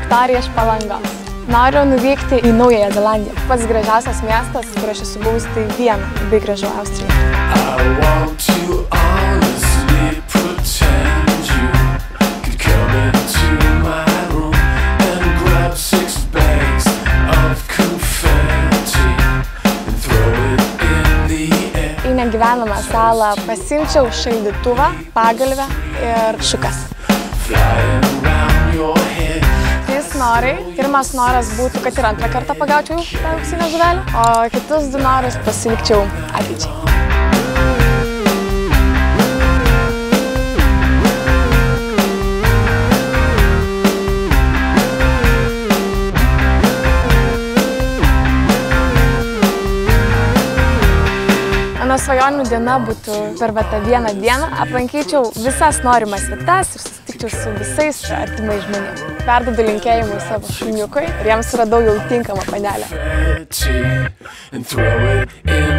Viktorija iš Palangos. Noriu nuvykti į Naująją Zelandiją. Pats gražiausias miestas, kur aš esu buvusi, tai Viena, labai gražu Austrija. Į negyvenamą salą pasiimčiau šaldytuvą, pagalvę ir šukas. 3 norai. Pirmas noras būtų, kad ir antrą kartą pagaučiau tą auksinę žuvelę, o kitus 2 norus pasilikčiau ateičiai. Mano svajonių diena būtų per tą vieną dieną. Aplankyčiau visas norimas vietas ir susitikčiau su visais artimais žmonėmis. Perduodu linkėjimus savo šuniukui ir jiems suradau jau tinkamą panelę.